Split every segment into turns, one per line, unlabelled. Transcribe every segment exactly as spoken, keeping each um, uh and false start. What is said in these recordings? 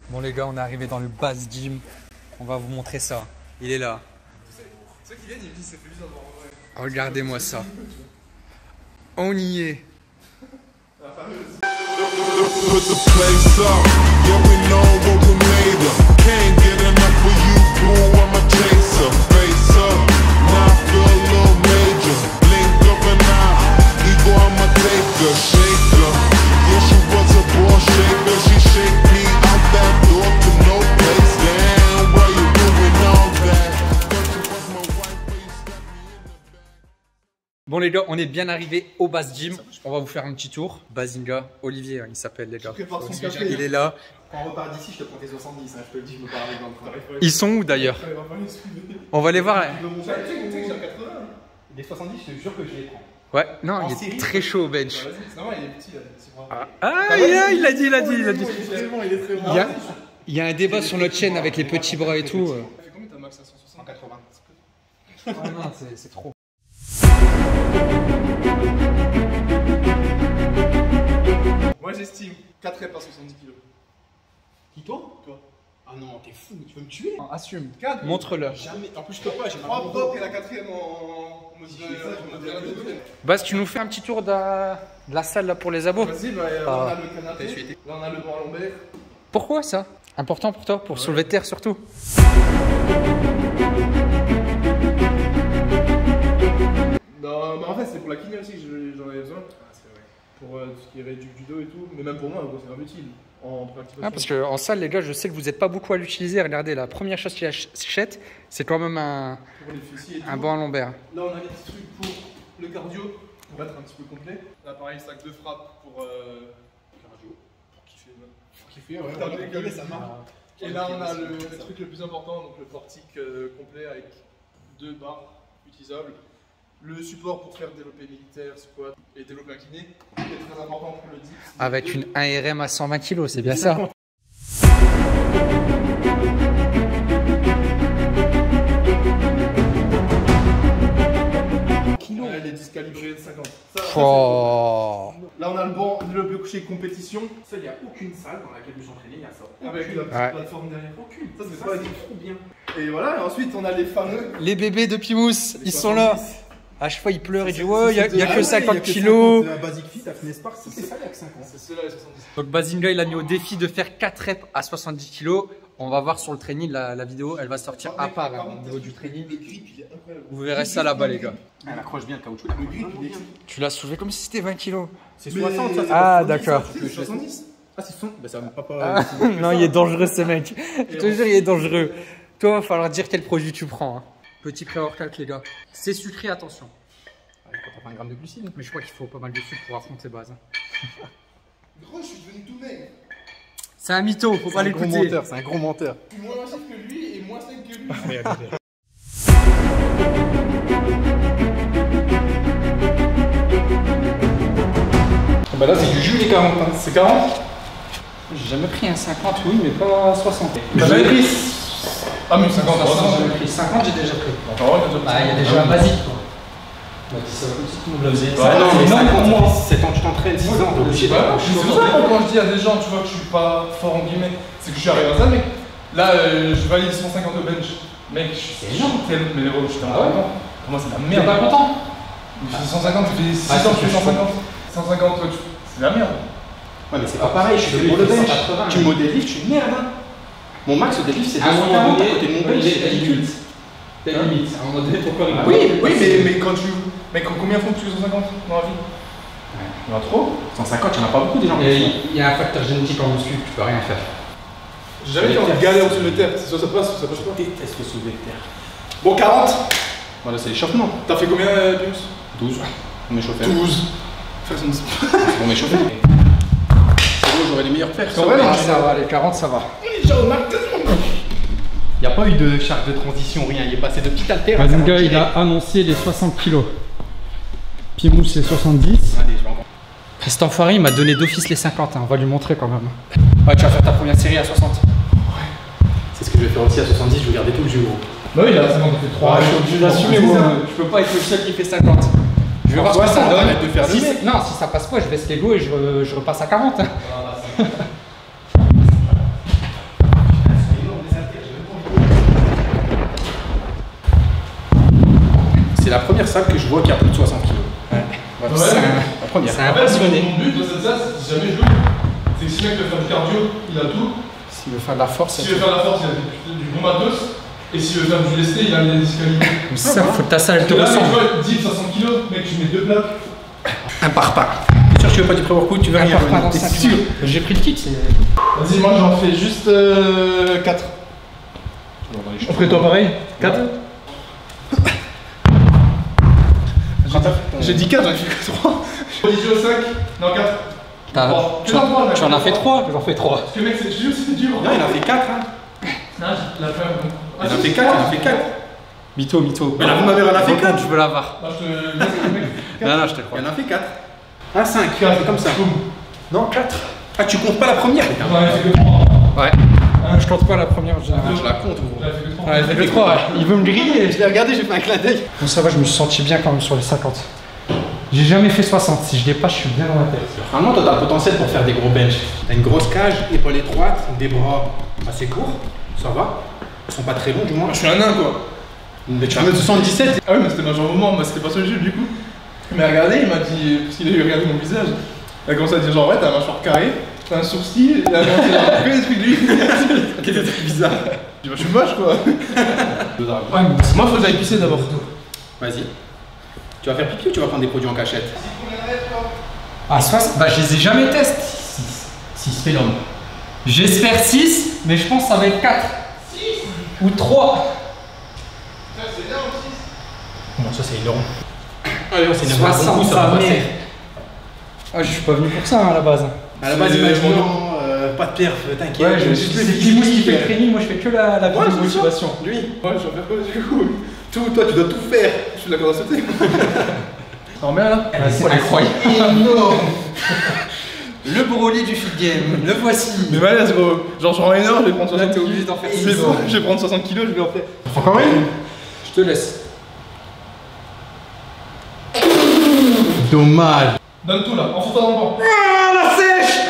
Bon les gars, on est arrivé dans le Bass Gym. On va vous montrer ça. Il est là.
Ceux qui viennent, ils me disent ça fait bizarre de voir en vrai.
Regardez-moi ça. On y est.
La fameuse.
Bon les gars, on est bien arrivé au Bass Gym. On va vous faire un petit tour. Bazinga, Olivier, hein, il s'appelle les gars. Il est là.
Quand on repart d'ici, je te prends tes soixante-dix, hein, je te le dis, je me parle avec dans le train.
Ils sont où d'ailleurs? On va les voir.
Tu veux monter? Tu sais que j'ai un quatre-vingts. Les soixante-dix, je te jure que je les prends.
Ouais, non,
En
il est
série,
très chaud au bench.
Bah, c'est normal, il est petit là.
Ah, ah il, a, il a dit, il a dit, il a dit.
Il est très bon, il est très bon.
Il y a, il y a un débat sur notre chaîne avec les petits bras et tout.
Tu fais combien ta max à cent soixante? cent quatre-vingts.
Ah non, c'est trop.
Moi j'estime quatre reps à soixante-dix kilos. Qui toi? Toi. Ah non, t'es fou, tu veux me tuer?
Assume,
quatre.
montre-le.
Jamais. En plus, je peux pas, j'ai trois propres et la quatrième en. Si je fais ça, je me dirais deux.
Bas, tu nous fais un petit tour de la, de la salle là pour les abos?
Vas-y, bah, là
Ah.
on a le canapé, là on a le banc lombaire.
Pourquoi ça? Important pour toi? Pour
Ouais.
soulever de terre surtout?
Non, mais en fait, c'est pour la kiné aussi que je- j'en avais besoin.
Ah, c'est vrai.
Pour euh, tout ce qui est réduit du dos et tout. Mais même pour moi, gros, c'est grave utile. En préactivation.
Ah, parce qu'en salle, les gars, je sais que vous n'êtes pas beaucoup à l'utiliser. Regardez, la première chose qu'il achète, c'est quand même un,
Pour les fessiers et tout.
un banc lombaire.
Là, on a des petits trucs pour le cardio, pour être un petit peu complet. Là, pareil, sac de frappe pour euh, cardio. Pour kiffer. Ouais.
Pour kiffer, ouais,
Putain,
ouais,
mais
ouais,
ça
ouais,
marche. Et là, on a le, le truc le plus important, donc le portique euh, complet avec deux barres utilisables. Le support pour faire développer militaire, squat et développer incliné. Qui est très important pour le dips.
Avec une un R M à cent vingt kilos, c'est bien ça?
Kilo. Elle est discalibrée de cinquante. Ça, ça,
Oh.
là, on a le banc, le bloc couché compétition.
Ça, il n'y a aucune salle dans laquelle je m'entraîner, il y a ça.
Avec la petite
Ouais.
plateforme derrière.
Aucune.
Ça, c'est
Ça,
pas
c'est trop bien.
Et voilà, et ensuite on a les fameux.
Les bébés de Pimous,
les
ils sont là.
soixante-dix.
À chaque fois, ils pleurent et
C'est-
disent ouais, il n'y a,
c'est-
y a
ah
que
ouais,
cinquante
y a que
kilos.
cinquante, euh, Basic Fit, à Finespark, c'est
C'est ça, il y a que cinquante.
C'est ceux-là les soixante-dix.
Donc Bazinga, il a mis au défi de faire quatre reps à soixante-dix kilos. On va voir sur le training, la, la vidéo, elle va sortir à part hein, au niveau du training.
Le grip, il est incroyable.
Vous verrez ça là-bas, les gars.
Elle accroche bien le caoutchouc.
Le grip, il est.
Tu l'as soulevé comme si c'était vingt kilos.
C'est
Mais-
soixante, ça, c'est
Ah,
pas soixante-dix,
d'accord.
ça.
C'est soixante-dix.
Ah, c'est soixante. Bah, ça va pas
Ah,
pas.
non, il est dangereux ce mec. Je te jure, il est dangereux. Toi, il va falloir dire quel produit tu prends. Hein. Petit pré-workout, les gars. C'est sucré, attention.
Quand t'as vingt grammes de glucides.
Mais je crois qu'il faut pas mal de sucre pour affronter Baz.
Gros, je suis devenu tout maigre.
C'est un mytho, faut pas
C'est un gros
l'écouter.
menteur, c'est un gros menteur.
Je suis moins massif que lui et moins sec que lui.
Bah là, c'est du jus, les quarante. Hein.
C'est quarante.
J'ai jamais pris un cinquante, oui, mais pas soixante.
T'as jamais pris? Ah, mais cinquante,
J'ai jamais pris cinquante, j'ai déjà pris.
Encore un,
Bah, il y a déjà un basique, quoi. Bah, dis ça comme si tout le monde le faisait.
Ouais, non, mais
non,
cinquante,
pour moi.
sept ans, tu t'entraînes, six ans, t'es obligé de.
C'est pour ça que quand je dis à des gens, tu vois, que je suis pas fort en guillemets, c'est que je suis arrivé à ça, mec. Là, euh, je valide cent cinquante au bench. Mec, je suis énorme. Mais gros, je suis
Ah ouais?
content. Pour moi, c'est la
T'es
merde.
pas content?
Je fais cent cinquante, ça fait six
Ah,
ans que je
c'est
fais cent cinquante. cent cinquante, toi, tu- c'est la merde.
Ouais, mais c'est pas pareil, je suis
Celui
pour le
qui fait
bench.
cent quatre-vingts,
Tu
mais-
me délift, je suis une merde. Hein. Mon max au délift, c'est
À un
deux cent
moment
quarante à
donné,
côté de mon bench.
t'as limite. T'as
Hein?
limite. À un moment donné, pourquoi
Ah
Oui, oui, mais, mais quand tu. Mais combien font tu cent cinquante dans la vie? Il y en a trop.
cent cinquante, il y en a pas beaucoup des gens. qui font.
Il y a un facteur génétique en muscu, tu peux rien faire.
J'ai jamais été en galère au-dessus de terre. C'est soit ça passe, soit ça passe pas.
Je déteste le soulevé de terre.
Bon, quarante.
Voilà, c'est l'échauffement.
T'as fait combien, euh, Pius?
douze. On m'échauffait.
douze. Faire son.
On m'échauffait. C'est bon, j'aurais les meilleurs perfs.
C'est vrai,
Ah,
mais-
ça va, les quarante, ça va.
Déjà au max.
Il n'y a pas eu de charge de transition, rien. Il est passé de petit haltère.
Bazinga, il a annoncé les soixante kilos. Pimous, c'est soixante-dix.
Allez, je vais encore.
Cet enfoiré, il m'a donné d'office les cinquante, hein. On va lui montrer quand même. Ouais, tu vas faire ta première série à soixante.
C'est ce que je vais faire aussi à soixante-dix, je vais garder tout le jus gros.
Bah oui, là, c'est bon, fait trois.
Ouais, je suis obligé d'assumer, moi. Je peux pas être le seul qui fait cinquante. Je vais voir ce que ça donne.
Arrête de faire le
Si-
mec.
non, si ça passe pas, je baisse les go et je, re- je repasse à quarante. hein.
vois qu'il y a plus de soixante kilos.
Ouais.
Ouais.
C'est un-
La première.
c'est
En fait,
impressionné.
mon but dans cette salle, c'est jamais jouer. C'est que si le mec veut faire du cardio, il a tout.
S'il veut faire de la force,
S'il veut faire la force, il a du, du bon matos. Et s'il veut faire du lesté, il a des disqualifiés.
c'est ça, faut que ta salle te
Là, mec, tu
ressemble.
vois, dix, soixante kilos, mec, tu mets deux plaques.
Un par pas.
T'es sûr que tu veux pas du pré-workout, tu veux
Un
rien.
par pas dans
T'es
cinq
sûr?
minutes. J'ai pris le kit, c'est.
Vas-y, moi j'en fais juste euh, quatre. On ferait toi pareil quatre. J'ai dit quatre, j'en ai fait que trois. J'ai dit au cinq, non quatre.
T'as-
Trois.
Tu
Que dans trois,
en-
là.
tu en as fait trois, j'en fais trois.
Parce que mec, c'est dur, c'est dur.
Non, il en a fait quatre. Hein.
Non, j'ai la flemme.
Il en a fait quatre, il en a fait quatre.
Mytho, mytho.
Mais la ma mère en a fait
Raconte,
quatre.
je veux la voir.
Non, je te laisse le mec.
Non, non, je te crois.
Il en a fait quatre. Ah, cinq, comme ça.
Boum.
Non, quatre. Ah, tu comptes pas la première?
J'en ai fait que trois.
Ouais. Je compte pas la première en général.
Je la compte, gros.
J'en ai fait que trois.
Ouais, j'ai fait trois. Il veut me griller.
Je l'ai regardé, j'ai fait un clin d'œil.
Bon, ça va, je me suis senti bien quand même sur les cinquante. J'ai jamais fait soixante. Si je dépasse, je suis bien dans la tête.
Vraiment, toi, t'as le potentiel pour faire des gros bench. T'as une grosse cage, épaule étroite, des bras assez courts. Ça va. Ils sont pas très longs, du moins.
Moi, je suis un nain quoi.
Mais tu vas mettre soixante-dix-sept.
Ah oui, mais c'était dans un moment, moi c'était pas sur le jeu du coup. Il m'a regardé, il m'a dit, parce qu'il a regardé mon visage, il a commencé à dire genre ouais, t'as un mâchoire carré, t'as un sourcil, il a commencé à faire des trucs de lui.
Qui était bizarre.
Je dis bah, je suis moche quoi.
Ouais, mais
Moi faut que j'aille pisser d'abord.
Vas-y. Tu vas faire pipi ou tu vas prendre des produits en cachette?
Ah, soixante. Bah, je les ai jamais testés.
six, fais l'homme.
J'espère six, mais je pense que ça va être quatre.
six
Ou trois.
C'est énorme six.
Comment ça, c'est énorme? Allez, on s'énerve.
soixante,
ça
ça
va passer.
merde. Ah, je suis pas venu pour ça hein, à la base.
À la base,
C'est-
il m'a dit
bon.
non, euh, pas de perf, t'inquiète.
Ouais, je,
juste
c'est
le
Pimous qui fait le
physique.
training, moi je fais que la, la
Ouais,
vidéo
c'est ça.
motivation.
Lui,
Ouais, je vais faire quoi du coup?
tout, toi, tu dois tout faire.
Je suis d'accord à sauter. T'en remets là?
C'est incroyable.
Énorme.
Le Broly du fit game, le voici.
Mais balèze gros. Genre je rends énorme, je vais prendre
Là,
soixante
t'es
kilos.
obligé d'en faire
C'est
six.
bon, je vais prendre soixante kilos, je vais en faire.
Encore une?
Je te laisse.
Dommage.
Donne tout là, enfonce-toi dans le banc.
Ah, la sèche.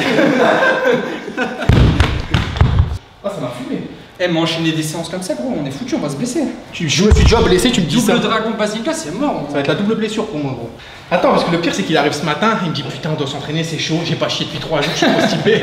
Ah, ça m'a fumé.
Eh, mais enchaîner des séances comme ça, gros, on est foutu, on va se blesser.
Tu, je me suis déjà blessé, tu me dis ça.
Double dragon Basinga, c'est mort.
Ça va être la double blessure pour moi, gros. Attends, parce que le pire, c'est qu'il arrive ce matin, il me dit putain, on doit s'entraîner, c'est chaud, j'ai pas chié depuis trois jours, je suis constipé.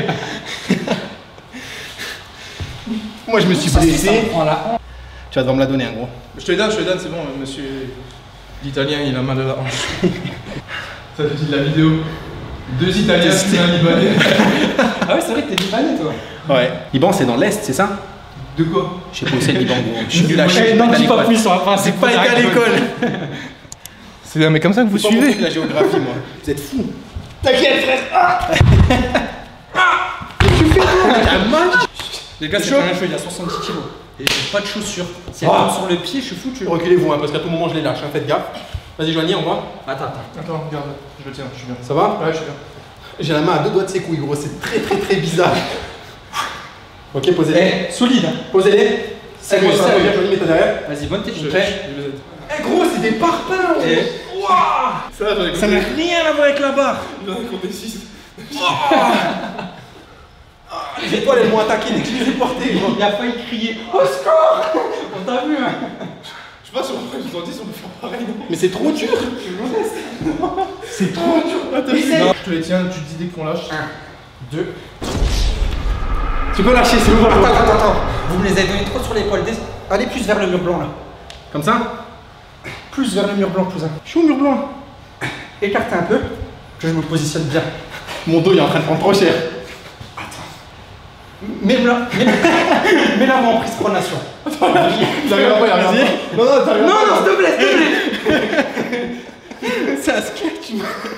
Moi, je me suis
Ça, c'est ça,
blessé.
on prend la honte.
Tu vas devoir me la donner, un gros.
Je te les donne, je te les donne, c'est bon, monsieur l'Italien, il a mal à la hanche. Ça fait de la vidéo. Deux Italiens, c'est un Libanais.
Ah ouais, c'est vrai que t'es libanais, toi.
Ouais. Liban, c'est dans l'Est, c'est ça?
De quoi?
Je sais pas où c'est le Liban, gros. Je suis nul à
Eh,
chier.
non,
j'ai
dis
pas
pas
été à
plus, on va pas
J'ai pas été à l'école.
C'est un mec comme ça que vous
Faut pas montrer
suivez?
de la géographie, moi. Vous êtes fous. T'inquiète, frère. Ah Qu'est-ce que tu fais, toi? T'as mal?
Les gars, c'est
chaud.
pas un jeu, il y a soixante-dix kilos. Et j'ai pas de chaussures. Si elle
Ah.
tombe sur le pied, je suis foutu.
Reculez-vous, hein, parce qu'à tout moment, je les lâche, hein, faites gaffe. Vas-y, Joanie, on va.
Attends, attends.
Attends, regarde, je le tiens, je suis bien.
Ça va?
Ouais, je suis bien.
J'ai la main à deux doigts de ses couilles, gros. C'est très, très, très bizarre. Ok, posez-les.
Eh, solide. hein.
Posez-les. C'est
Sérieux,
moi, ça va
sérieux.
bien, Joanie, mets-toi derrière.
Vas-y, bonne
Je,
technique.
je,
Prêt
je les aide.
Eh, gros, c'est des parpaings, gros.
Eh.
Ouah.
Ça, j'en ai
Ça n'a
compté.
rien à voir avec la barre.
J'en ai compté six.
Les étoiles, elles m'ont attaqué dès que je les ai portées, gros.
Il a failli crier au score. On t'a vu, hein.
Je sais pas si on peut dix, on peut faire pareil, non?
Mais c'est trop dur.
C'est trop dur. Attends, non, je te les tiens, tu te dis dès qu'on lâche.
Un, deux.
Tu peux lâcher, c'est bon.
Attends, attends, attends. Vous me les avez donné trop sur l'épaule. Des- Allez plus vers le mur blanc, là.
Comme ça?
Plus vers le mur blanc, cousin.
Je suis au mur blanc.
Écartez un peu, que je me positionne bien.
Mon dos, il est en train de prendre trop cher.
Mets-la mets moi en prise pronation.
T'arrives pas, il y a rien. Non, non, t'arrives
Non,
pas.
non, s'il te plaît, s'il te plaît.
C'est un sketch.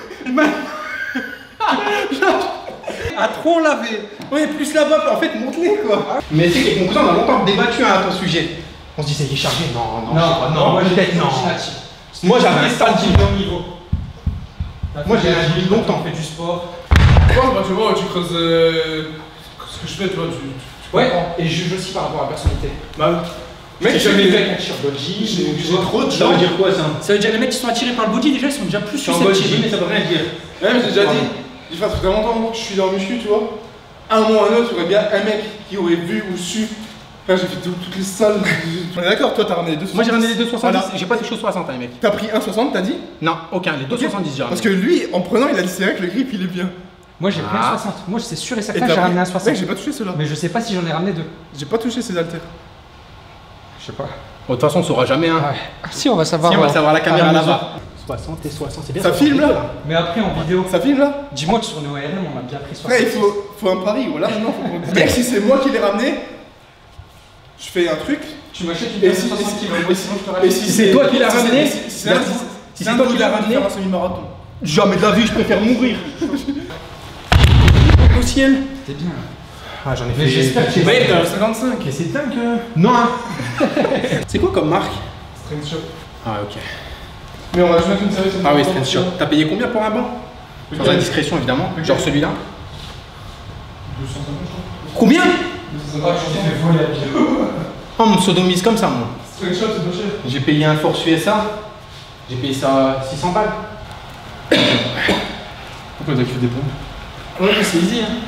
À trop laver.
Ouais, plus là-bas, en fait, monte-les, quoi. Mais tu sais que les conclusions, on a longtemps débattu hein, à ton sujet. On se disait, il est chargé. Non, non, je sais pas, non,
moi
peut-être non. Moi, j'avais un stade
de haut niveau.
Moi, j'ai un
dit
dit longtemps.
fait du sport.
Toi, bah, tu vois, tu creuses euh, ce que je fais, tu vois, tu. tu
Ouais,
comprends.
et je juge aussi par rapport à la personnalité.
Bah,
Mec,
j'ai
j'ai jamais
jamais
vu
fait.
avec un t-shirt body.
J'ai j'ai trop de
Ça
gens.
veut dire quoi, ça?
Ça veut dire les mecs qui sont attirés par le body, déjà, ils sont déjà plus
Je suis en mode gym,
susceptibles.
mais ça veut rien dire.
Ouais, mais j'ai déjà dit. J'ai fait, ça fait longtemps que je suis dans le muscu, tu vois. À un moment ou à un autre, il y aurait bien un mec qui aurait vu ou su J'ai fait tout, toutes les salles. On est d'accord, toi t'as ramené les deux soixante-dix.
Moi j'ai ramené les deux soixante-dix,
Voilà.
j'ai pas touché aux soixante, hein, les mecs.
T'as pris un soixante, t'as dit?
Non, aucun, les deux soixante-dix j'ai ramené.
Parce que lui, en prenant, il a dit c'est vrai que le grip il est bien.
Moi j'ai pris
Ah.
un soixante. Moi c'est sûr et
Et
certain
t'as
que j'ai
pris-
ramené un soixante.
Mec, j'ai pas touché ceux-là.
Mais je sais pas si j'en ai ramené deux.
J'ai pas touché ces haltères.
Je sais pas.
Bon, de toute façon on saura jamais, hein.
Ouais. Si on va savoir.
Si on va
euh,
savoir la caméra
à la
là-bas. soixante et soixante, c'est bien.
Ça filme là?
Mais après en vidéo.
Ça filme là?
Dis-moi que sur nos A R M on a bien pris soixante.
Après, il faut, faut un pari. Voilà, maintenant, faut qu'on dise. Mec, si c'est moi qui l'ai ramené, je fais un truc.
Tu m'achètes une
Et
paire de
si,
soixante
et si-
kilos.
et
Moi
si-
sinon je te
et
rachète.
si
c'est toi qui l'as
si
ramené,
c'est- Si c'est un-
si
si
c'est toi qui l'as ramené,
faire un semi-marathon.
Jamais de la vie, je préfère mourir. Au ciel.
T'es bien.
Ah, j'en ai
Mais
fait.
j'espère que j'ai-
Ouais,
Euh,
euh,
cinquante-cinq.
et c'est dingue. euh. Non, hein. C'est quoi comme marque?
Strength Shop.
Ah, ok.
Mais on va juste mettre une série sur
Ah oui,
le
Strength Shop. T'as payé combien pour un banc? Sans indiscrétion, évidemment.
Ok.
Genre celui-là.
deux cent cinquante, je crois.
Combien?
deux cent cinquante,
Je t'ai fait voler la vidéo.
Oh, on me sodomise comme ça, moi.
Strength Shop, c'est pas cher.
J'ai payé un Force U S A. J'ai payé ça six cents balles.
Pourquoi t'as que des pompes?
Ouais, mais c'est easy, hein.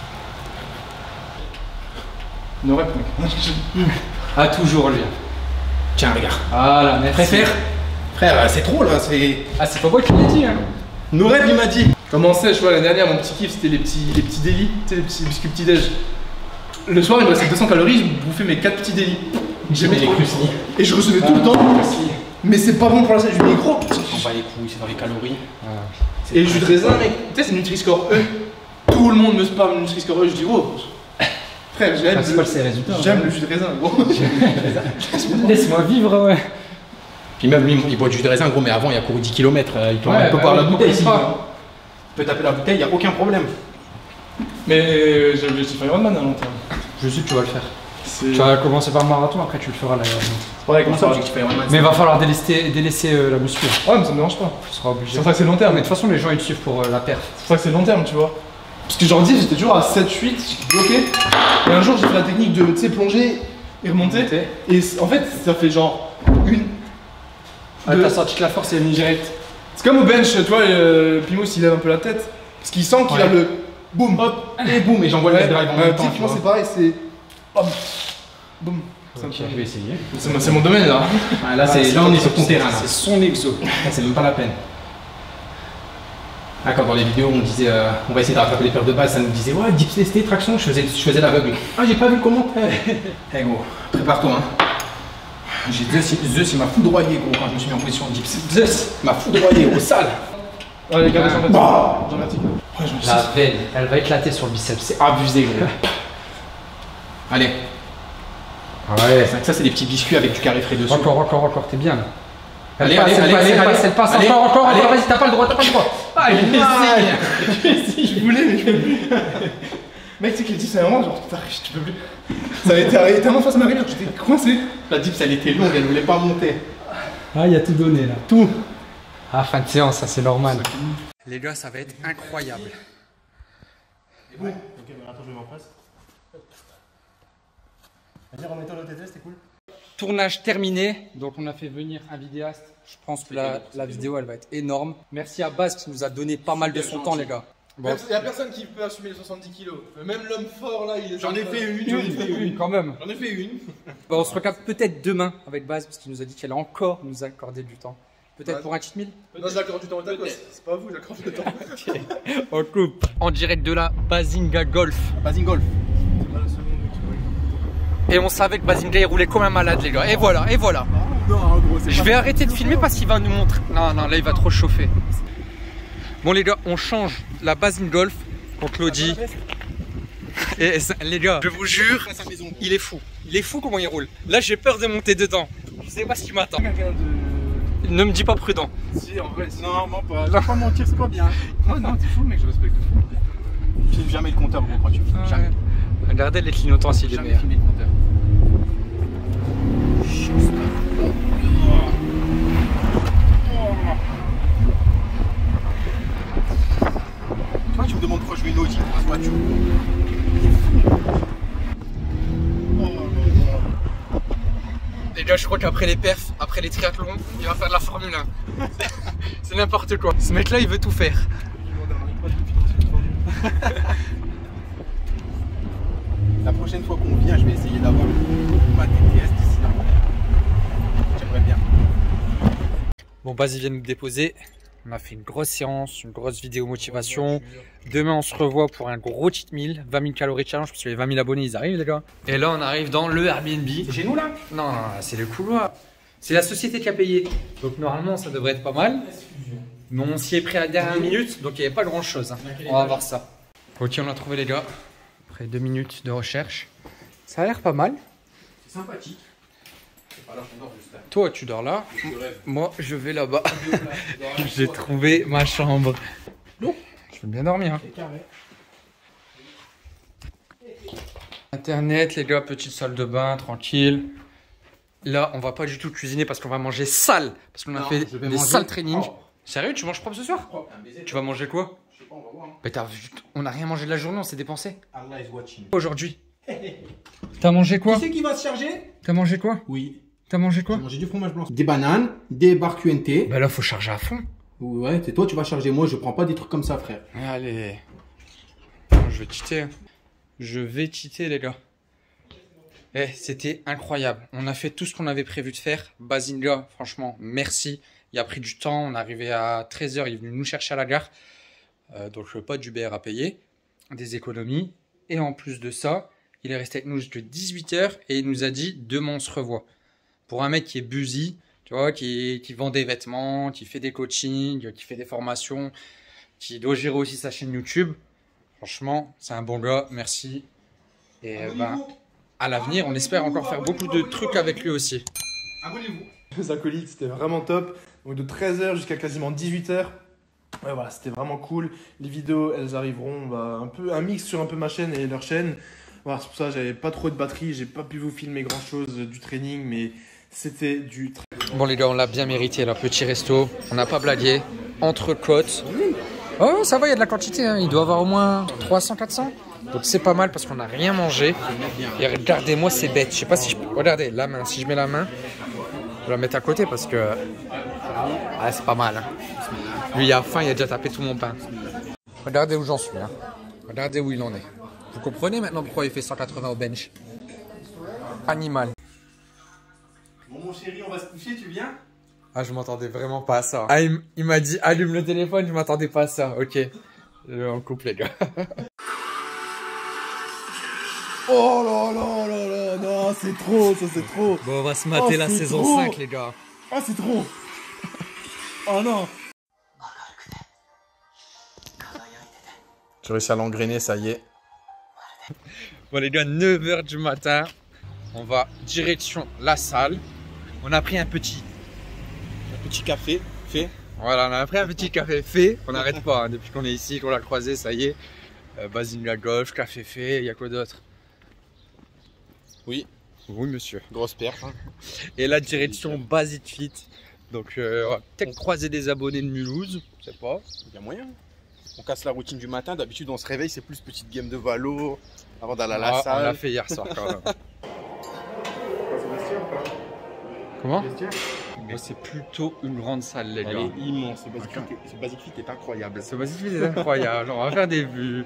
No rep, mec.
Ah toujours lui.
Tiens, regarde.
Voilà, merci.
Préfère? Frère, c'est trop là, c'est.
Ah c'est pas moi qui l'ai dit hein.
Noureb, il m'a dit.
Comment c'est, je vois, l'année dernière, mon petit kiff, c'était les petits, les petits délits, tu sais, les petits biscuits petit-déj. Le soir, il me restait deux cents calories, je bouffais mes quatre petits délits. J'aimais
les
trop.
clusni.
Et je recevais tout le temps. Mais c'est pas bon pour la santé, je dis, mais gros.
On pas les couilles, c'est dans les calories.
Et le jus de raisin, mec, tu sais, c'est Nutri-Score E. Tout le monde me spam Nutri-Score E, je dis, oh. Frère, j'aime
Ah, c'est
le,
pas le ses résultats.
j'aime le jus de raisin, gros.
Laisse-moi vivre ouais.
Puis même lui, il boit du jus de raisin, gros, mais avant, il a couru dix kilomètres. Il peut,
Ouais,
il peut
bah
boire
oui,
la bouteille
pourquoi
ici.
pas.
Il peut taper la bouteille, il n'y a aucun problème.
Mais euh, j'ai j'ai fait Ironman à long terme.
Je sais que tu vas le faire.
C'est
Tu vas commencer par le marathon, après tu le feras là.
pareil,
Comment ça, objectif Ironman?
Mais il va falloir délaisser, délaisser euh, la muscu.
Ouais, mais ça me dérange pas.
Tu seras
C'est
obligé.
pour ça que c'est long terme.
Mais de toute façon, les gens ils te suivent pour euh, la perf.
C'est pour ça que c'est long terme, tu vois. Parce que genre dis, j'étais toujours à sept huit, j'étais bloqué. Et un jour, j'ai fait la technique de, tu sais, plonger et remonter. Et c- en fait, ça fait genre une.
Ah,
deux.
t'as senti que la force est venue direct.
C'est comme au bench, tu vois, euh, Pimous il lève un peu la tête. Parce qu'il sent qu'il
Ouais.
a le boum.
Hop, et boum, et j'envoie le
Ouais,
drive en
bah,
même temps. tu
typiquement,
vois.
c'est pareil, c'est. Hop. Boum. Ça me
Ok,
fait-
je vais essayer.
C'est mon- c'est mon domaine là.
Ah, là, c'est- là, on est sur ton terrain. là.
C'est son exo.
Là, c'est même pas la peine. Ah, quand dans les vidéos on disait euh, on va essayer de rattraper les paires de base, ça nous disait ouais, dips testé, traction, je faisais, je faisais l'aveugle. Ah, j'ai pas vu le commentaire. Eh gros, prépare-toi hein. J'ai Zeus, il- Zeus il m'a foudroyé gros quand je me suis mis en position dips. Zeus m'a foudroyé au sale.
Allez, gars, j'en
Bah.
J'en verticale. Ouais, j'en
La veine, elle va éclater sur le biceps. C'est abusé, gros.
Allez,
Ouais.
c'est que ça c'est des petits biscuits avec du carré frais dessus.
Encore, encore, encore, t'es bien là.
Allez,
Elle passe,
allez,
elle passe,
allez,
elle
allez,
passe, elle passe,
allez,
encore, encore,
allez.
encore, vas-y, t'as pas le droit, t'as pas le droit. Ah, il essaye.
Je voulais, mais je peux plus. Mec, tu sais que les dips, c'est un moment, genre, putain, tu peux plus. Ça avait été arrivé tellement face à ma rivière que j'étais coincé.
La dips elle était longue, elle voulait pas monter.
Ah, il y a tout donné là.
Tout.
Ah, fin de séance, ça c'est normal.
Les gars, ça va être incroyable.
Ok, mais attends, je vais m'en face. Vas-y, remettons le T T, c'était cool.
Tournage terminé. Donc on a fait venir un vidéaste. Je pense que la, la vidéo elle va être énorme. Merci à Baz qui nous a donné pas mal de son temps les gars. Bon.
Il y a personne qui peut assumer les soixante-dix kilos. Même l'homme fort là, il est.
J'en ai fait une,
J'en ai fait une.
Quand même.
J'en ai fait une.
Bon, on se recapte peut-être demain avec Baz parce qu'il nous a dit qu'elle a encore nous accorder du temps. Peut-être
Ouais.
pour un cheat meal.
Non, j'accorde du temps au tacos. C'est pas vous, j'accorde du temps.
On coupe. En direct de la Bazinga Golf.
Basing golf.
Et on savait que Bazinga il roulait comme un malade les gars. Et voilà, et voilà.
Non, gros,
Je vais arrêter de filmer parce qu'il va nous montrer. Non, non, là il va trop chauffer. Bon les gars, on change la Bazinga Golf pour Claudie. Et ça- les gars, je vous jure, il est fou. Il est fou comment il roule. Là j'ai peur de monter dedans. Je sais pas ce qui m'attend.
Quelqu'un de.
Ne me dis pas prudent.
Si, en vrai, si.
Non, non, pas. Je vais pas mentir, c'est pas bien.
Non, non, t'es fou, mec, je respecte.
Filme jamais le compteur, gros, quand tu filmes. Jamais.
Regardez les clignotants s'il est
Jamais
meilleur.
filmer le compteur. Toi, tu me demandes pourquoi je veux une Audi pour la voiture.
Les gars, je crois qu'après les perfs, après les triathlons, il va faire de la Formule un. C'est n'importe quoi. Ce mec là il veut tout faire.
La prochaine fois qu'on vient, je vais essayer d'avoir
Bon, Baz, il vient nous déposer. On a fait une grosse séance, une grosse vidéo motivation. Demain, on se revoit pour un gros cheat meal, vingt mille calories challenge, parce que les vingt mille abonnés, ils arrivent, les gars. Et là, on arrive dans le Airbnb.
C'est chez nous, là?
Non, non, c'est le couloir. C'est la société qui a payé. Donc, normalement, ça devrait être pas mal. Mais on s'y est pris à la dernière minute, donc il n'y avait pas grand chose. Hein. On va voir ça. Ok, on l'a trouvé, les gars. Après deux minutes de recherche. Ça a l'air pas mal.
C'est sympathique. Alors, je dors juste là.
Toi, tu dors là.
Je rêve.
Moi, je vais là-bas. J'ai trouvé ma chambre.
Non.
Je veux bien dormir. Hein.
C'est carré.
Internet, les gars, petite salle de bain, tranquille. Là, on va pas du tout cuisiner parce qu'on va manger sale. Parce qu'on a
Non,
fait
je vais
des
manger
sales trainings.
propre.
Sérieux, tu manges propre ce soir?
Propre, un baiser.
Tu vas manger quoi?
Je sais pas, on va voir. Hein.
Mais t'as vu, on n'a rien mangé de la journée, on s'est dépensé.
Allah is watching.
Aujourd'hui. T'as mangé quoi?
Qui c'est qui va se charger?
T'as mangé quoi?
Oui.
T'as mangé quoi?
J'ai mangé du fromage blanc. Des bananes, des barres Q N T.
Bah là, faut charger à fond.
Ouais, c'est toi, tu vas charger. Moi, je prends pas des trucs comme ça, frère.
Allez. Je vais cheater. Je vais cheater, les gars. Eh, c'était incroyable. On a fait tout ce qu'on avait prévu de faire. Bazinga, franchement, merci. Il a pris du temps. On est arrivé à treize heures. Il est venu nous chercher à la gare. Euh, donc, pas d'Uber à payer. Des économies. Et en plus de ça, il est resté avec nous jusqu'à dix-huit heures. Et il nous a dit, demain, on se revoit. Pour un mec qui est busy, tu vois, qui, qui vend des vêtements, qui fait des coachings, qui fait des formations, qui doit gérer aussi sa chaîne YouTube. Franchement, c'est un bon gars. Merci. Et euh, ben, à l'avenir, on espère encore faire beaucoup de trucs avec lui aussi.
Abonnez-vous. Les acolytes, c'était vraiment top. Donc de treize heures jusqu'à quasiment dix-huit heures. Ouais, voilà, c'était vraiment cool. Les vidéos, elles arriveront bah, un peu un mix sur un peu ma chaîne et leur chaîne. Voilà, c'est pour ça que j'avais pas trop de batterie, j'ai pas pu vous filmer grand chose du training, mais c'était du très
Bon les gars, on l'a bien mérité, là, petit resto. On n'a pas blagué. Entrecôte. Oh, ça va, il y a de la quantité. Hein. Il doit y avoir au moins trois cents, quatre cents. Donc c'est pas mal parce qu'on n'a rien mangé. Et regardez-moi, c'est bête. Je sais pas si je peux. Regardez, la main. Si je mets la main, je vais la mettre à côté parce que. Ah, c'est pas mal. Hein. Lui, il a faim, il a déjà tapé tout mon pain. Regardez où j'en suis. Hein. Regardez où il en est. Vous comprenez maintenant pourquoi il fait cent quatre-vingts au bench. Animal.
Bon, mon chéri, on va se coucher, tu viens?
Ah, je m'attendais vraiment pas à ça. Ah, il, il m'a dit allume le téléphone, je m'attendais pas à ça. Ok. On coupe les gars.
Oh là là là là, non, c'est trop, ça c'est trop.
Bon, on va se mater
oh,
la saison
trop.
cinq, les gars.
Ah, c'est trop. Oh non. J'ai réussi à l'engrainer, ça y est.
Bon, les gars, neuf heures du matin. On va direction la salle. On a pris un petit.
Un petit café fait.
Voilà, on a pris un petit café fait. On n'arrête pas hein, depuis qu'on est ici, qu'on l'a croisé, ça y est. Euh, Bazinga Golf, café fait, il y a quoi d'autre?
Oui.
Oui, monsieur.
Grosse perf. Hein.
Et la direction Bazit Fit. Donc, euh, on va peut-être croiser des abonnés de Mulhouse. Je sais pas.
Il y a moyen. On casse la routine du matin. D'habitude, on se réveille, c'est plus petite game de valo avant d'aller à la
Ah,
salle.
on l'a fait hier soir quand même. Comment? Bon, c'est plutôt une grande salle, les gars.
Elle est immense. Ce Basic Fit est- ce Basic Fit est incroyable.
Ce Basic Fit est incroyable. On va faire des vues.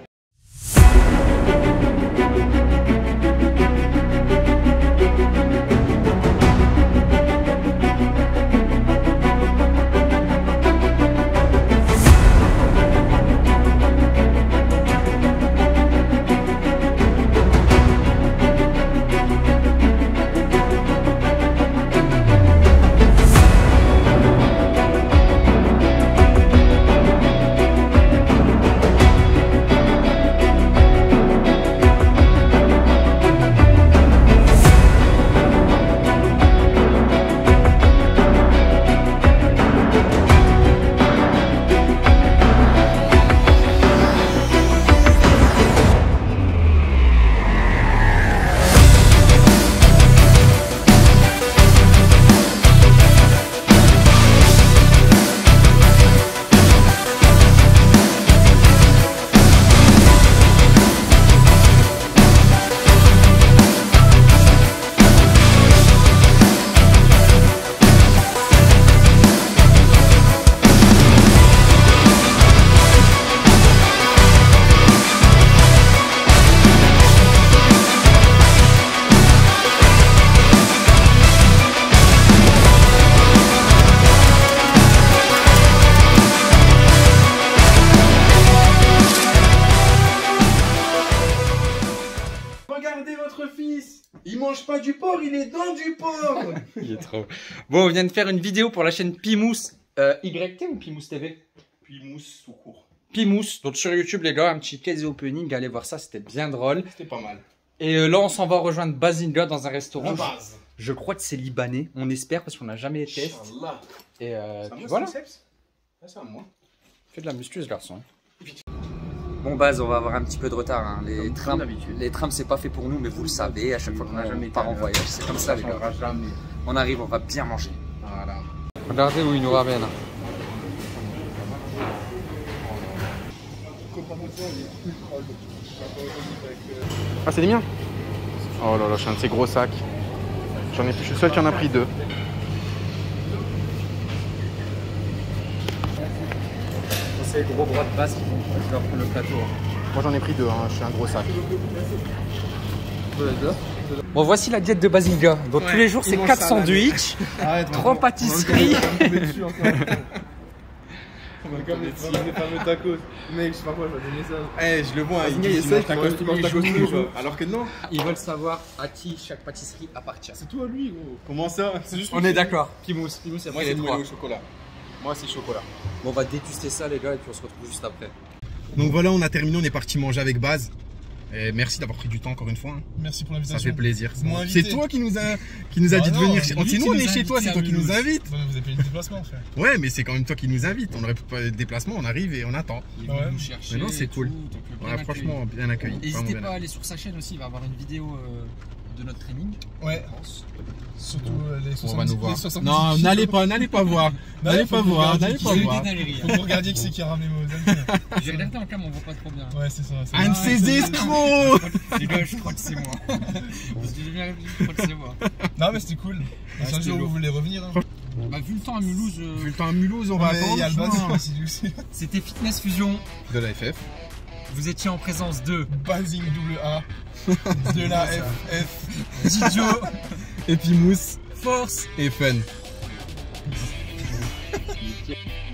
fils. Il mange pas du porc, il est dans du porc.
Il est trop. Bon, on vient de faire une vidéo pour la chaîne Pimous. Euh, Y T ou Pimous T V?
Pimous tout court.
Pimous. Donc sur YouTube, les gars, un petit case opening. Allez voir ça, c'était bien drôle.
C'était pas mal.
Et euh, là, on s'en va rejoindre Bazinga dans un restaurant.
La base.
Je crois que c'est libanais. On espère parce qu'on n'a jamais été.
Inch'Allah.
Et euh,
Ça
puis
moi,
voilà.
c'est c'est à moi.
Fais de la muscu, ce garçon. Bon, Baz, on va avoir un petit peu de retard. Hein. Les,
Comme
trams,
d'habitude.
les trams, c'est pas fait pour nous, mais vous le savez, à chaque fois qu'on
On a jamais
part
été
en
à
voyage, c'est comme ça, les gars.
Jamais.
On arrive, on va bien manger.
Voilà.
Regardez où il nous ramène.
Ah, c'est les miens? Oh là là, je suis un de ces gros sacs. J'en ai, je suis le seul qui en a pris deux.
C'est les gros bras de Baz qui vont leur prendre le plateau.
Moi j'en ai pris deux, hein. Je suis un gros sac.
Bon, voici la diète de Bazinga. Donc
Ouais,
tous les jours,
il
c'est
mange
quatre
salade.
sandwichs,
Arrête,
trois pâtisseries.
On va dessus encore. On va comme les fameux tacos. Mec, je sais pas quoi, je vais donner ça.
Eh, je le vois, il
Vas-y,
dit,
essaye,
il mange
tu
tacos
manges-
tous
tu manges
les
tacos tous les
jours.
jours.
Alors que non.
Ils veulent savoir à qui chaque pâtisserie appartient.
C'est tout à lui, gros. Comment ça? C'est juste.
On est d'accord. Pimous, Pimous, c'est
Moi,
après
c'est
les
le
trois.
au chocolat. Moi, c'est chocolat.
Bon, on va déguster ça, les gars, et puis on se retrouve juste après.
Donc voilà, on a terminé, on est parti manger avec Baz. Et merci d'avoir pris du temps encore une fois. hein.
Merci pour
Ça
l'invitation.
fait plaisir.
Vous m'avez invité.
C'est toi qui nous a, qui nous a
Ah
dit de
non,
venir.
c'est
On
lui
dit
qui
nous, on
nous
est
a
chez toi,
invités
c'est toi
à
qui nous
Mulhouse.
invites.
Ouais, vous avez payé le déplacement, frère.
Ouais, mais c'est quand même toi qui nous invites. On aurait pas de déplacement, on arrive et on attend.
Il
Ouais.
va nous chercher.
Mais non, c'est
et
cool.
tout, donc, euh, bien
Ouais,
accueilli.
franchement, bien accueilli.
N'hésitez
Vraiment
pas
bien
à aller sur sa chaîne aussi, il va avoir une vidéo euh, de notre training.
Ouais. Surtout euh, les
On va
soixante-dix
nous voir.
les soixante-dix
Non,
kilos.
n'allez pas, n'allez pas voir. N'allez
faut
pas
que vous
voir,
regardiez
n'allez
qui
pas
c'est
voir.
Faut que vous regardiez qui c'est qui a ramené Mozambique.
J'ai regardé en cam, on voit pas trop bien.
Ouais, c'est ça. c'est
Un de
ça.
ces escrocs.
Les gars, je crois que c'est moi. Parce que j'ai bien réfléchi, je crois que c'est moi.
Non, mais c'était cool. Et si un
c'était
jour
lourd.
vous voulez revenir, hein.
Bah, vu le temps à Mulhouse, euh,
Vu le temps à Mulhouse, on va
Mais il y a le
attendre.
bas aussi, aussi.
c'était Fitness Fusion.
De la F F.
Vous étiez en présence de
Basing double A. De la F F.
Didio,
Et puis mousse
Force.
et fun.